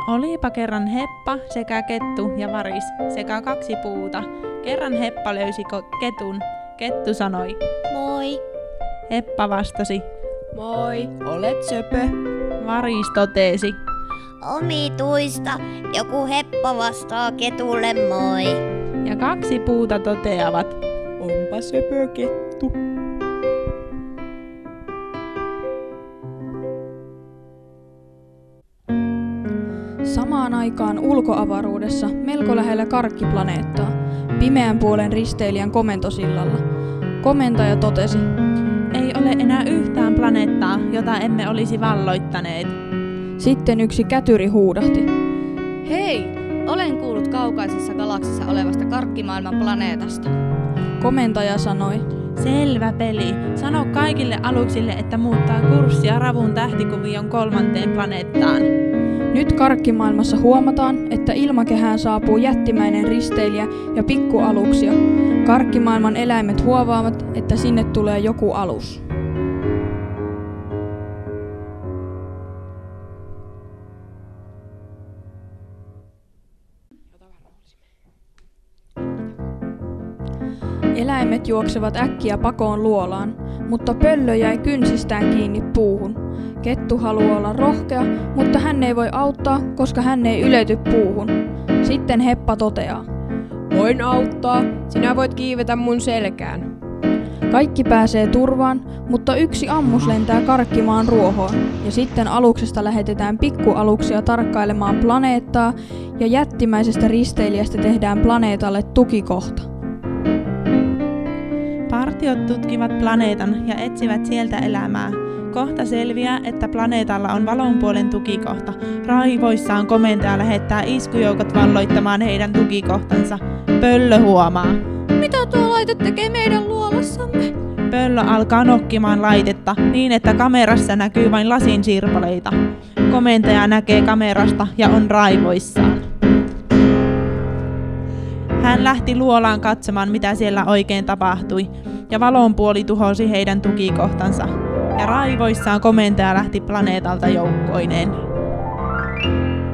Olipa kerran Heppa sekä Kettu ja Varis sekä 2 puuta. Kerran Heppa löysi ketun. Kettu sanoi, Moi. Heppa vastasi. Moi, olet söpö. Varis totesi. Omituista. Joku Heppa vastaa ketulle moi. Ja 2 puuta toteavat. Onpa söpö kettu. Samaan aikaan ulkoavaruudessa, melko lähellä karkkiplaneettaa, pimeän puolen risteilijän komentosillalla, komentaja totesi, Ei ole enää yhtään planeettaa, jota emme olisi valloittaneet. Sitten yksi kätyri huudahti. Hei, olen kuullut kaukaisessa galaksissa olevasta karkkimaailman planeetasta. Komentaja sanoi, Selvä peli. Sano kaikille aluksille, että muuttaa kurssia Ravun tähtikuvion 3. planeettaan. Nyt karkkimaailmassa huomataan, että ilmakehään saapuu jättimäinen risteilijä ja pikkualuksia. Karkkimaailman eläimet huovaavat, että sinne tulee joku alus. Eläimet juoksevat äkkiä pakoon luolaan, mutta pöllö jäi kynsistään kiinni puuhun. Kettu haluaa olla rohkea, mutta hän ei voi auttaa, koska hän ei ylety puuhun. Sitten Heppa toteaa. Voin auttaa, sinä voit kiivetä mun selkään. Kaikki pääsee turvaan, mutta yksi ammus lentää karkkimaan ruohoon, ja sitten aluksesta lähetetään pikkualuksia tarkkailemaan planeettaa, ja jättimäisestä risteilijästä tehdään planeetalle tukikohta. Partiot tutkivat planeetan ja etsivät sieltä elämää. Kohta selviää, että planeetalla on valonpuolen tukikohta. Raivoissaan komentaja lähettää iskujoukot valloittamaan heidän tukikohtansa. Pöllö huomaa. Mitä tuo laite tekee meidän luolassamme? Pöllö alkaa nokkimaan laitetta niin, että kamerassa näkyy vain lasin sirpaleita. Komentaja näkee kamerasta ja on raivoissaan. Hän lähti luolaan katsomaan, mitä siellä oikein tapahtui, ja valonpuoli tuhosi heidän tukikohtansa. Ja raivoissaan komentaja lähti planeetalta joukkoineen.